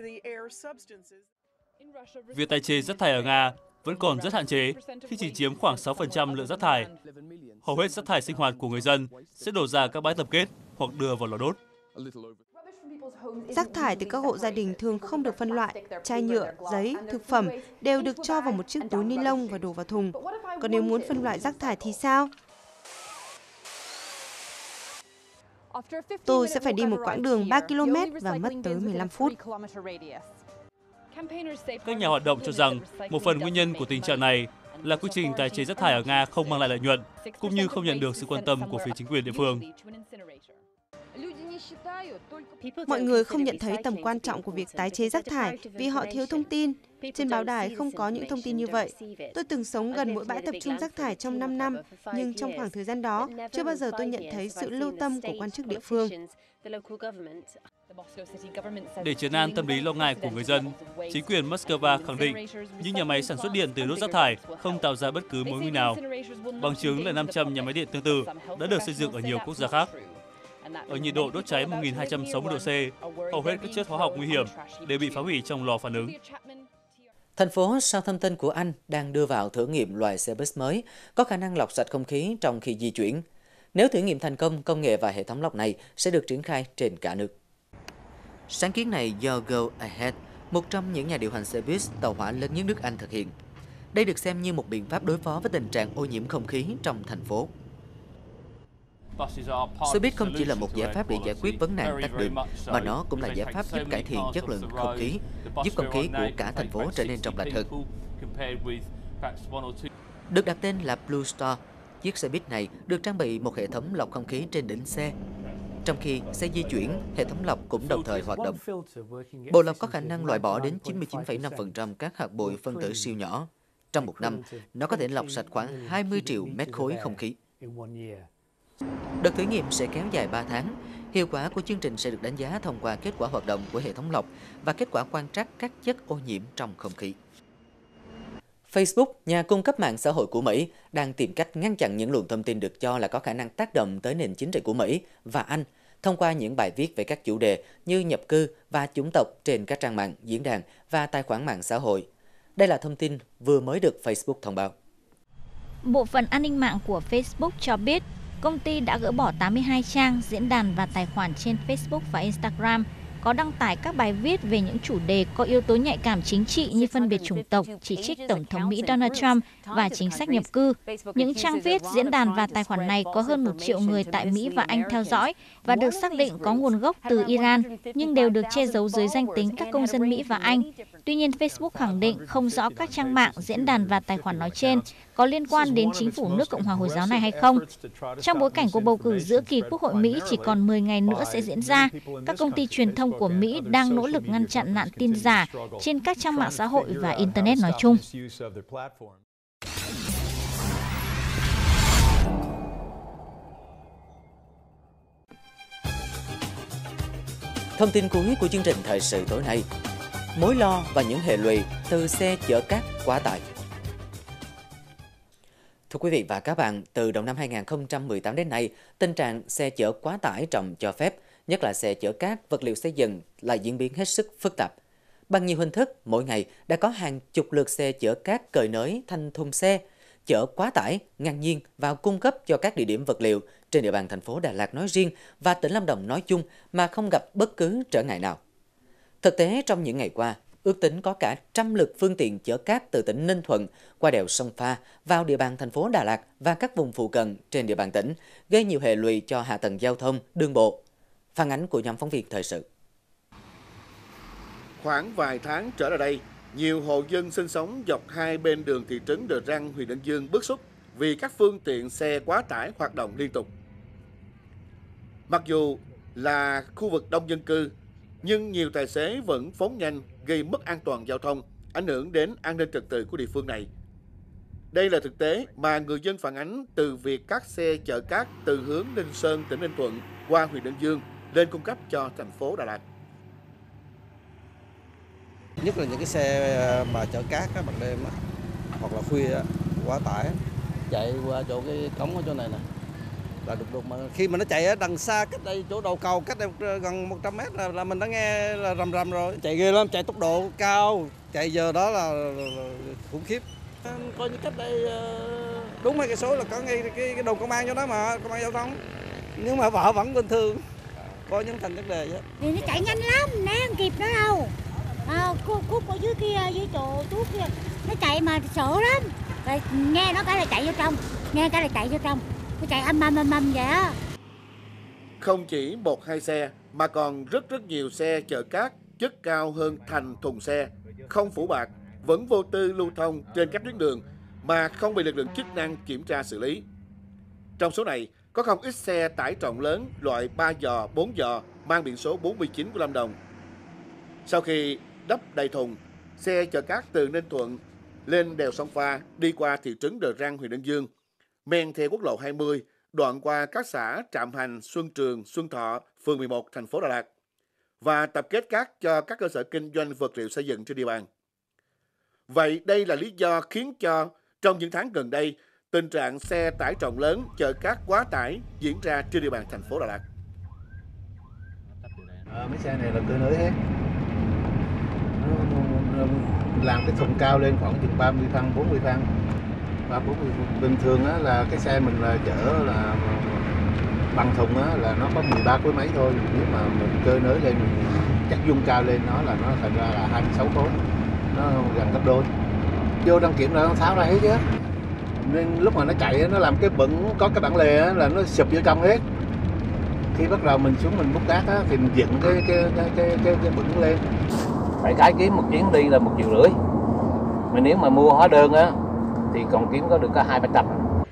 Việc tái chế rác thải ở Nga vẫn còn rất hạn chế khi chỉ chiếm khoảng sáu phần trăm lượng rác thải. Hầu hết rác thải sinh hoạt của người dân sẽ đổ ra các bãi tập kết hoặc đưa vào lò đốt. Rác thải từ các hộ gia đình thường không được phân loại, chai nhựa, giấy, thực phẩm đều được cho vào một chiếc túi ni lông và đổ vào thùng. Còn nếu muốn phân loại rác thải thì sao? Tôi sẽ phải đi một quãng đường ba ki lô mét và mất tới mười lăm phút. Các nhà hoạt động cho rằng một phần nguyên nhân của tình trạng này là quy trình tái chế rác thải ở Nga không mang lại lợi nhuận, cũng như không nhận được sự quan tâm của phía chính quyền địa phương. Mọi người không nhận thấy tầm quan trọng của việc tái chế rác thải vì họ thiếu thông tin. Trên báo đài không có những thông tin như vậy. Tôi từng sống gần mỗi bãi tập trung rác thải trong năm năm, nhưng trong khoảng thời gian đó, chưa bao giờ tôi nhận thấy sự lưu tâm của quan chức địa phương. Để trấn an tâm lý lo ngại của người dân, chính quyền Moscow khẳng định những nhà máy sản xuất điện từ đốt rác thải không tạo ra bất cứ mối nguy nào. Bằng chứng là năm trăm nhà máy điện tương tự đã được xây dựng ở nhiều quốc gia khác. Ở nhiệt độ đốt cháy một nghìn hai trăm sáu mươi độ C, hầu hết các chất hóa học nguy hiểm đều bị phá hủy trong lò phản ứng. Thành phố Southampton của Anh đang đưa vào thử nghiệm loại xe bus mới có khả năng lọc sạch không khí trong khi di chuyển. Nếu thử nghiệm thành công, công nghệ và hệ thống lọc này sẽ được triển khai trên cả nước. Sáng kiến này do Go Ahead, một trong những nhà điều hành xe buýt tàu hỏa lớn nhất nước Anh thực hiện. Đây được xem như một biện pháp đối phó với tình trạng ô nhiễm không khí trong thành phố. Xe buýt không chỉ là một giải pháp để giải quyết vấn nạn tắc đường, mà nó cũng là giải pháp giúp cải thiện chất lượng không khí, giúp không khí của cả thành phố trở nên trong lành hơn. Được đặt tên là Blue Star, chiếc xe buýt này được trang bị một hệ thống lọc không khí trên đỉnh xe. Trong khi xe di chuyển, hệ thống lọc cũng đồng thời hoạt động. Bộ lọc có khả năng loại bỏ đến chín mươi chín phẩy năm phần trăm các hạt bụi phân tử siêu nhỏ. Trong một năm, nó có thể lọc sạch khoảng hai mươi triệu mét khối không khí. Đợt thử nghiệm sẽ kéo dài ba tháng. Hiệu quả của chương trình sẽ được đánh giá thông qua kết quả hoạt động của hệ thống lọc và kết quả quan trắc các chất ô nhiễm trong không khí. Facebook, nhà cung cấp mạng xã hội của Mỹ, đang tìm cách ngăn chặn những luồng thông tin được cho là có khả năng tác động tới nền chính trị của Mỹ và Anh thông qua những bài viết về các chủ đề như nhập cư và chủng tộc trên các trang mạng, diễn đàn và tài khoản mạng xã hội. Đây là thông tin vừa mới được Facebook thông báo. Bộ phận an ninh mạng của Facebook cho biết, công ty đã gỡ bỏ tám mươi hai trang, diễn đàn và tài khoản trên Facebook và Instagram có đăng tải các bài viết về những chủ đề có yếu tố nhạy cảm chính trị như phân biệt chủng tộc, chỉ trích Tổng thống Mỹ Donald Trump và chính sách nhập cư. Những trang viết, diễn đàn và tài khoản này có hơn một triệu người tại Mỹ và Anh theo dõi và được xác định có nguồn gốc từ Iran, nhưng đều được che giấu dưới danh tính các công dân Mỹ và Anh. Tuy nhiên, Facebook khẳng định không rõ các trang mạng, diễn đàn và tài khoản nói trên có liên quan đến chính phủ nước Cộng hòa Hồi giáo này hay không. Trong bối cảnh cuộc bầu cử giữa kỳ Quốc hội Mỹ chỉ còn mười ngày nữa sẽ diễn ra, các công ty truyền thông của Mỹ đang nỗ lực ngăn chặn nạn tin giả trên các trang mạng xã hội và Internet nói chung. Thông tin cuối của chương trình thời sự tối nay. Mối lo và những hệ lụy từ xe chở cát quá tải. Thưa quý vị và các bạn, từ đầu năm hai nghìn không trăm mười tám đến nay, tình trạng xe chở quá tải trọng cho phép, nhất là xe chở cát, vật liệu xây dựng, lại diễn biến hết sức phức tạp. Bằng nhiều hình thức, mỗi ngày đã có hàng chục lượt xe chở cát cơi nới thành thùng xe, chở quá tải, ngang nhiên vào cung cấp cho các địa điểm vật liệu trên địa bàn thành phố Đà Lạt nói riêng và tỉnh Lâm Đồng nói chung mà không gặp bất cứ trở ngại nào. Thực tế, trong những ngày qua, ước tính có cả trăm lượt phương tiện chở cát từ tỉnh Ninh Thuận qua đèo sông Pha vào địa bàn thành phố Đà Lạt và các vùng phụ cận trên địa bàn tỉnh, gây nhiều hệ lụy cho hạ tầng giao thông, đường bộ. Phản ánh của nhóm phóng viên thời sự. Khoảng vài tháng trở lại đây, nhiều hộ dân sinh sống dọc hai bên đường thị trấn Đờ Răng, huyện Đơn Dương bức xúc vì các phương tiện xe quá tải hoạt động liên tục. Mặc dù là khu vực đông dân cư, nhưng nhiều tài xế vẫn phóng nhanh gây mất an toàn giao thông, ảnh hưởng đến an ninh trật tự của địa phương này. Đây là thực tế mà người dân phản ánh từ việc các xe chở cát từ hướng Ninh Sơn, tỉnh Ninh Thuận qua huyện Đơn Dương lên cung cấp cho thành phố Đà Lạt. Nhất là những cái xe mà chở cát các ban đêm á, hoặc là khuya á, quá tải chạy qua chỗ cái cống ở chỗ này nè là đục đục, mà khi mà nó chạy ở đằng xa cách đây chỗ đầu cầu cách đây gần một trăm mét là, là mình đã nghe là rầm rầm rồi, chạy ghê lắm, chạy tốc độ cao, chạy giờ đó là, là, là khủng khiếp. Coi như cách đây đúng mấy cây số là có ngay cái, cái đồn công an cho đó mà, công an giao thông, nhưng mà vợ vẫn bình thường, coi những thành vấn đề vậy. Thì nó chạy nhanh lắm, né không kịp nữa đâu. À, cút ở dưới kia, dưới chỗ tuốt kia, nó chạy mà sợ lắm. Rồi nghe nó cái là chạy vô trong, nghe cái là chạy vô trong, nó chạy âm âm âm âm vậy á. Không chỉ một hai xe mà còn rất rất nhiều xe chở cát chất cao hơn thành thùng xe, không phủ bạt, vẫn vô tư lưu thông trên các tuyến đường mà không bị lực lượng chức năng kiểm tra xử lý. Trong số này có không ít xe tải trọng lớn loại ba giò, bốn giò mang biển số bốn mươi chín của Lâm Đồng. Sau khi đắp đầy thùng, xe chở cát từ Ninh Thuận lên đèo Sông Pha đi qua thị trấn Đờ Răng, huyện Đơn Dương, men theo quốc lộ hai mươi, đoạn qua các xã Trạm Hành, Xuân Trường, Xuân Thọ, phường mười một, thành phố Đà Lạt và tập kết cát cho các cơ sở kinh doanh vật liệu xây dựng trên địa bàn. Vậy đây là lý do khiến cho trong những tháng gần đây, tình trạng xe tải trọng lớn chở cát quá tải diễn ra trên địa bàn thành phố Đà Lạt. À, mấy xe này là cơi nới hết. Làm cái thùng cao lên khoảng chừng ba mươi phân, bốn mươi phân. Và bình thường á, là cái xe mình là chở là bằng thùng á, là nó có mười ba khối mấy thôi. Nếu mà mình cơi nới lên, mình chắc dung cao lên nó là nó thành ra là hai mươi sáu khối. Nó gần gấp đôi. Vô đăng kiểm là nó tháo ra hết chứ. Nên lúc mà nó chạy nó làm cái bẩn, có cái bản lề á, là nó sụp vô trong hết. Khi bắt đầu mình xuống mình múc cát á, thì mình dựng cái cái cái cái cái, cái bẩn lên. Phải cái kiếm một chuyến đi là một triệu rưỡi. Mà nếu mà mua hóa đơn á thì còn kiếm có được có hai ba trăm.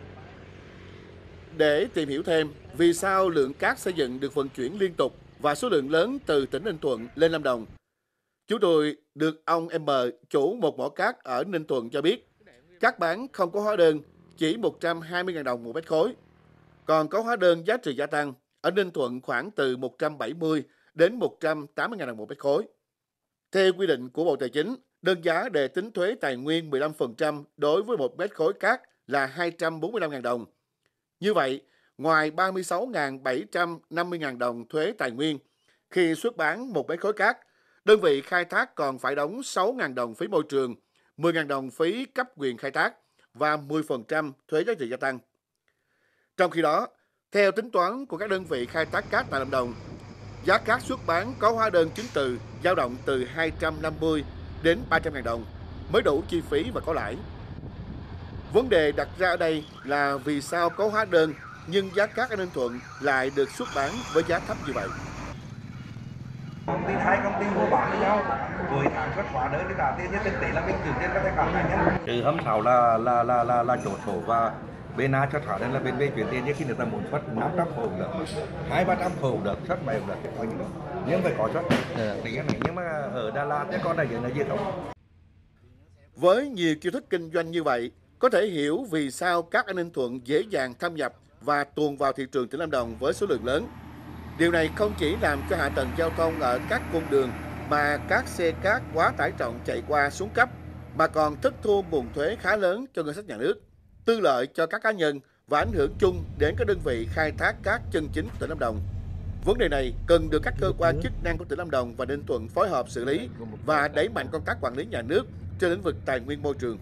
Để tìm hiểu thêm vì sao lượng cát xây dựng được vận chuyển liên tục và số lượng lớn từ tỉnh Ninh Thuận lên Lâm Đồng, chúng tôi được ông M, chủ một mỏ cát ở Ninh Thuận cho biết, cát bán không có hóa đơn, chỉ một trăm hai mươi nghìn đồng một mét khối. Còn có hóa đơn giá trị gia tăng, ở Ninh Thuận khoảng từ một trăm bảy mươi đến một trăm tám mươi nghìn đồng một mét khối. Theo quy định của Bộ Tài chính, đơn giá để tính thuế tài nguyên mười lăm phần trăm đối với một mét khối cát là hai trăm bốn mươi lăm nghìn đồng. Như vậy, ngoài ba mươi sáu nghìn bảy trăm năm mươi nghìn đồng thuế tài nguyên, khi xuất bán một mét khối cát, đơn vị khai thác còn phải đóng sáu nghìn đồng phí môi trường, mười nghìn đồng phí cấp quyền khai thác và mười phần trăm thuế giá trị gia tăng. Trong khi đó, theo tính toán của các đơn vị khai thác cát tại Lâm Đồng, giá cát xuất bán có hóa đơn chứng từ dao động từ hai trăm năm mươi đến ba trăm nghìn đồng mới đủ chi phí và có lãi. Vấn đề đặt ra ở đây là vì sao có hóa đơn nhưng giá cát ở Ninh Thuận lại được xuất bán với giá thấp như vậy. Công ty hai công ty mua bán với nhau, cuối tháng xuất hóa đơn để trả tiền, nhưng thực tế là mình chuyển tiền có thể cả hai nhé. Trừ hôm sau là là là là là chỗ sổ và bên A xuất hóa đơn là bên B chuyển tiền, nhưng khi người ta muốn xuất năm trăm hộ được, hai ba trăm hộ được, xuất bảy được, nhưng phải có xuất. Thì cái này nhưng mà ở Đà Lạt cái con này là gì không? Với nhiều chiêu thức kinh doanh như vậy, có thể hiểu vì sao cát ở Ninh Thuận dễ dàng thâm nhập và tuồn vào thị trường tỉnh Lâm Đồng với số lượng lớn. Điều này không chỉ làm cho hạ tầng giao thông ở các cung đường mà các xe cát quá tải trọng chạy qua xuống cấp, mà còn thất thu nguồn thuế khá lớn cho ngân sách nhà nước, tư lợi cho các cá nhân và ảnh hưởng chung đến các đơn vị khai thác cát chân chính của tỉnh Lâm Đồng. Vấn đề này cần được các cơ quan chức năng của tỉnh Lâm Đồng và Ninh Thuận phối hợp xử lý và đẩy mạnh công tác quản lý nhà nước trên lĩnh vực tài nguyên môi trường.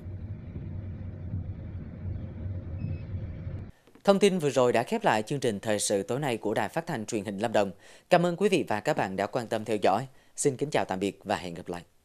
Thông tin vừa rồi đã khép lại chương trình thời sự tối nay của Đài Phát thanh Truyền hình Lâm Đồng. Cảm ơn quý vị và các bạn đã quan tâm theo dõi. Xin kính chào tạm biệt và hẹn gặp lại.